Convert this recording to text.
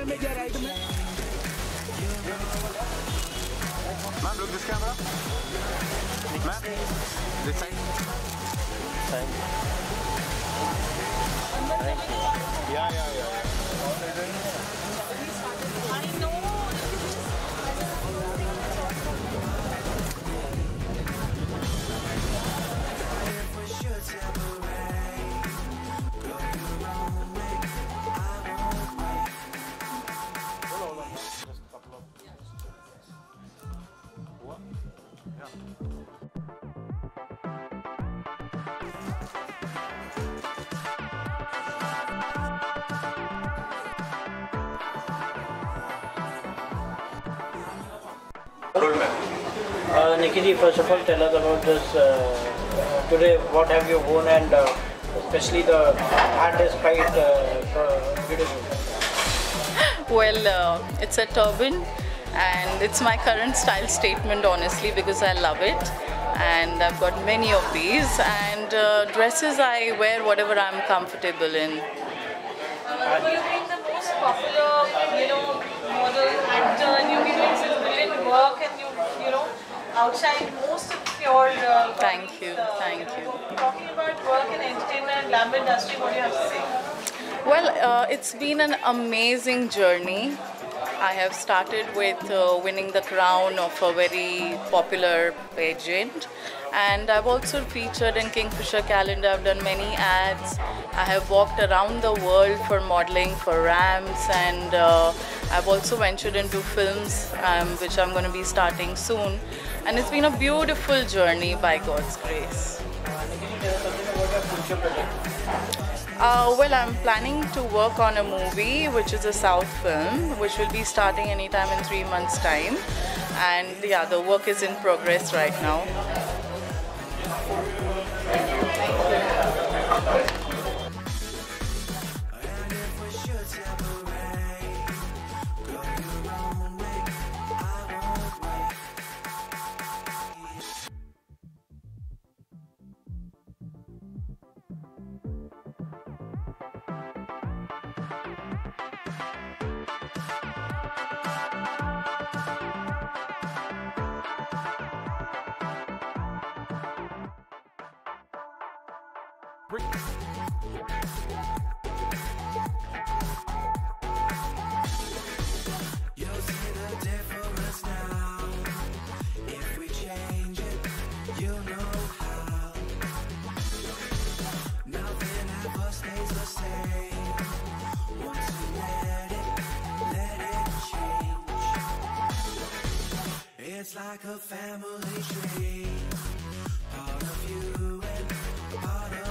Ma'am, look this camera. Ma'am, this side. Yeah. Nikki ji, first of all, tell us about this today. What have you worn, and especially the hat is quite beautiful. Well, it's a turban, and it's my current style statement, honestly, because I love it. And I've got many of these. And dresses, I wear whatever I'm comfortable in. You've been the most popular, model, actor, and you've been doing such brilliant work, and outside most of your Thank you. Talking about work in entertainment and glamour industry, what do you have to say? Well, it's been an amazing journey. I have started with winning the crown of a very popular pageant, and I've also featured in Kingfisher calendar. I've done many ads. I have walked around the world for modeling for ramps, and I've also ventured into films, which I'm going to be starting soon. And it's been a beautiful journey by God's grace. Well, I'm planning to work on a movie, which is a South film, which will be starting anytime in 3 months' time. And yeah, the work is in progress right now. You'll see the difference now. If we change it, you know how. Nothing ever stays the same. Once you let it change. It's like a family tree. Part of you and part of